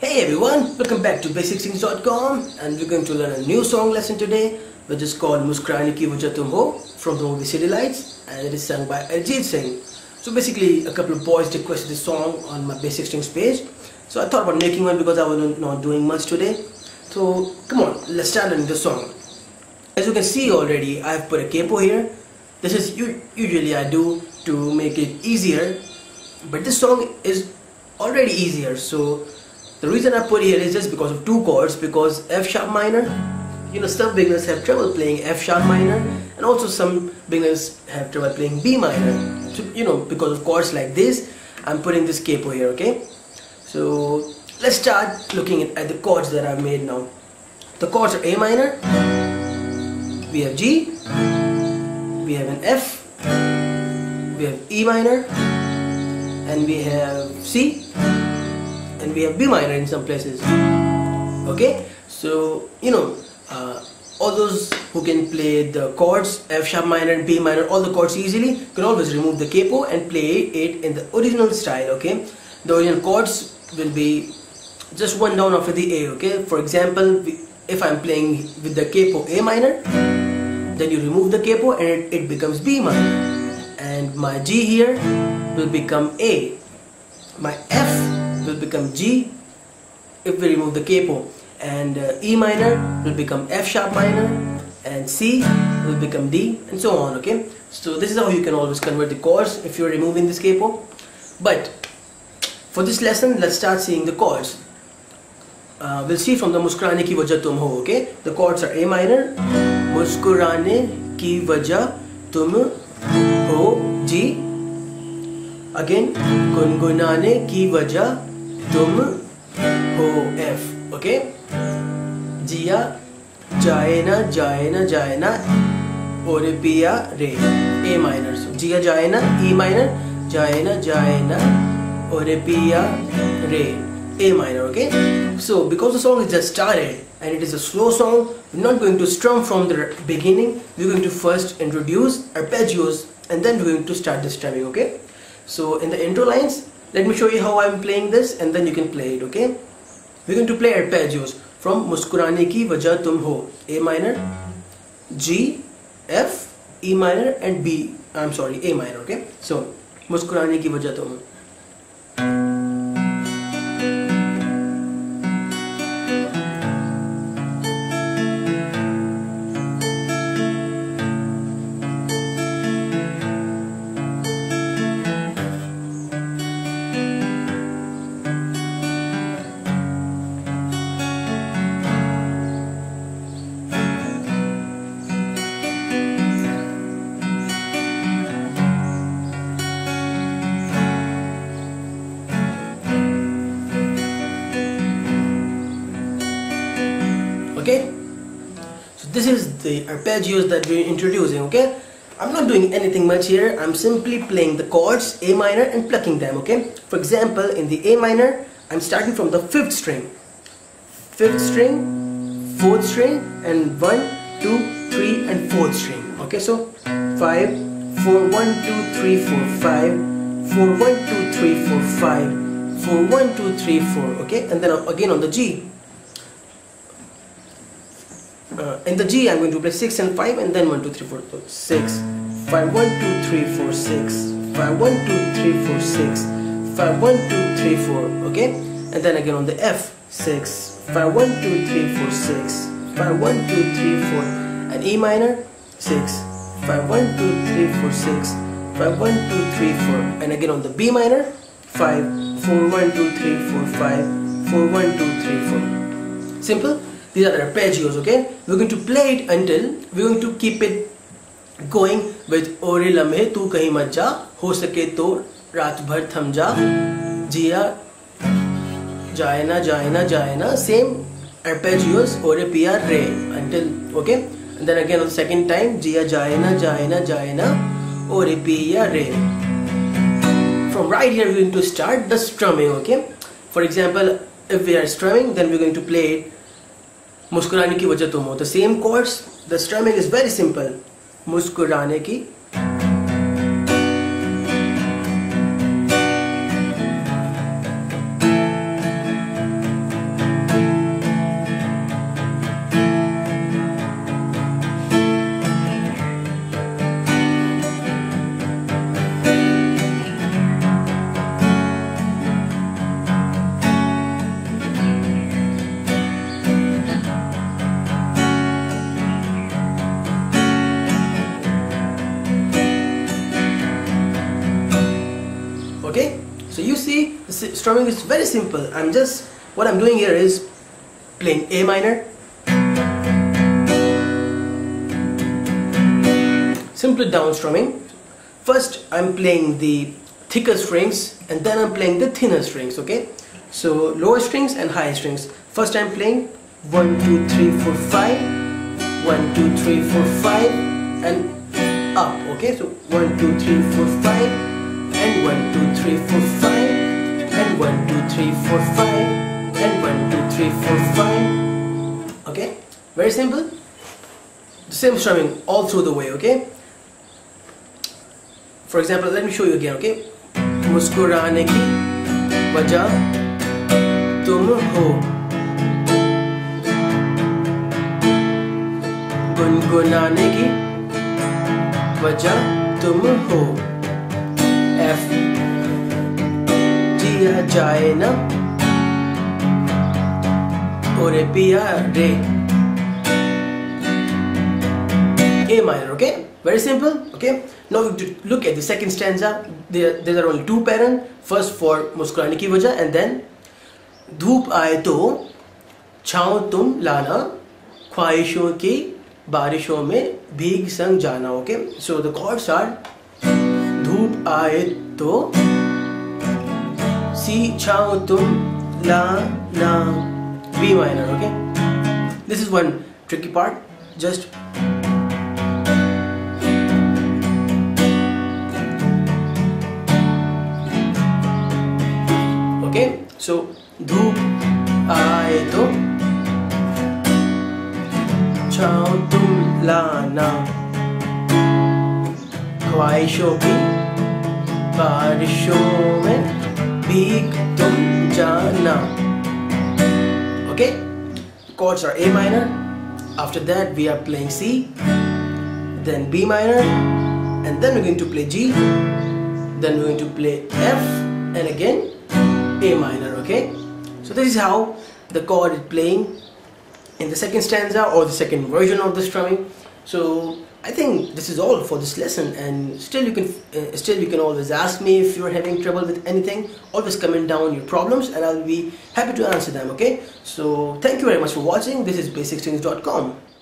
Hey everyone, welcome back to basicsings.com, and we're going to learn a new song lesson today, which is called Muskurane Ki Wajah Tum Ho from the movie City Lights, and it is sung by Arijit Singh. So basically, a couple of boys requested this song on my Basic Strings page, so I thought about making one because I was not doing much today. So come on, let's start learning the song. As you can see already, I've put a capo here. This is usually I do to make it easier, but this song is already easier. So the reason I put here is just because of two chords, because F sharp minor, some beginners have trouble playing F sharp minor, and also some beginners have trouble playing B minor. So because of chords like this, I'm putting this capo here, okay? So let's start looking at the chords that I've made now. The chords are A minor, we have G, we have an F, we have E minor, and we have C, and we have B minor in some places. Okay, so all those who can play the chords F sharp minor and B minor, all the chords easily, can always remove the capo and play it in the original style. Okay, the original chords will be just one down after the A. Okay, for example, if I'm playing with the capo A minor, then you remove the capo and it becomes B minor, and my G here will become A, my F will become G if we remove the capo, and E minor will become F sharp minor, and C will become D, and so on. Okay, so this is how you can always convert the chords if you're removing this capo. But for this lesson, let's start seeing the chords. We'll see from the Muskurane Ki Wajah Tum Ho. Okay, the chords are A minor, Muskurane Ki Wajah Tum Ho, G. Again, Gungunane Ki Wajah Tum Ho, F. Okay, Jiya Jaye Na Jaye Na Jaye Na Aur Piya Re, A minor. So Jiya Jaye Na, E minor, Jaye Na Jaye Na Aur Piya Re, A minor. Okay, so because the song is just started and it is a slow song, we're not going to strum from the beginning. We're going to first introduce arpeggios and then we're going to start the strumming. Okay, so in the intro lines, let me show you how I'm playing this and then you can play it. Okay, we're going to play arpeggios from Muskurane Ki Wajah Tum Ho. A minor, G, F, E minor and A minor. Okay, so Muskurane Ki Wajah Tum Ho. Okay, so this is the arpeggios that we're introducing. Okay, I'm not doing anything much here. I'm simply playing the chords A minor and plucking them. Okay, for example, in the A minor, I'm starting from the 5th string, 4th string, and 1, 2, 3 and 4th string. Okay, so 5, 4, 1, 2, 3, 4, 5, 4, 1, 2, 3, 4, 5, 4, 1, 2, 3, 4. Okay, and then again on the G. In the G, I'm going to play 6 and 5 and then 1, 2, 3, 4, 6, 5, 1, 2, 3, 4, 6, 5, 1, 2, 3, 4, 6, 5, 1, 2, 3, 4, okay? And then again on the F, 6, 5, 1, 2, 3, 4, 6, 5, 1, 2, 3, 4, and E minor, 6, 5, 1, 2, 3, 4, 6, 5, 1, 2, 3, 4, and again on the B minor, 5, 4, 1, 2, 3, 4, 5, 4, 1, 2, 3, 4. Simple. These are the arpeggios. Okay, we're going to play it until we're going to keep it going with Ore Lamhe Tu Kahin Mat Ja, Ho Sake To Raat Bhar Tham Ja, Jiya Jaye Na Jaye Na Jaye Na. Same arpeggios, Ore Piya Re, until, okay, and then again on the second time, Jiya Jaye Na Jaye Na Jaye Na Ore Piya Re. From right here we're going to start the strumming. Okay, for example, if we are strumming, then we're going to play it Muskurane Ki Wajah Tum Ho. The same chords, the strumming is very simple. Muskurane Ki strumming is very simple. What I'm doing here is playing A minor, simple down strumming. First I'm playing the thicker strings and then I'm playing the thinner strings, okay? So lower strings and higher strings. First I'm playing 1, 2, 3, 4, 5, 1, 2, 3, 4, 5 and up, okay? So 1, 2, 3, 4, 5 and 1, 2, 3, 4, 5 and 1, 2, 3, 4, 5 and 1, 2, 3, 4, 5. Okay? Very simple. The same strumming all through the way, okay? For example, let me show you again, okay? मुस्कुराने की वजह तुम हो, गुनगुनाने की वजह तुम हो, F जिया जाए ना ओरे पिया रे, A minor, okay? Very simple, okay? Now we look at the second stanza. There are only two patterns. First for मुस्कुराने की वजह and then धूप आए तो छाँव तुम लाना, ख्वाहिशों की बारिशों में भीग संग जाना, okay? So the chords are धूप आए तो, C छाँव तुम लाना, B minor, okay? This is one tricky part. Just okay, so धूप आए तो छाँव तुम लाना, ख्वाहिशों की बारिशों में भीग तुम जाना. Okay, chords are A minor. After that we are playing C, then B minor, and then we're going to play G, then we're going to play F, and again A minor, okay? So this is how the chord is playing in the second stanza or the second version of the strumming. So I think this is all for this lesson, and still you can always ask me if you're having trouble with anything. Always comment down your problems and I'll be happy to answer them, okay? So thank you very much for watching. This is basicsstrings.com.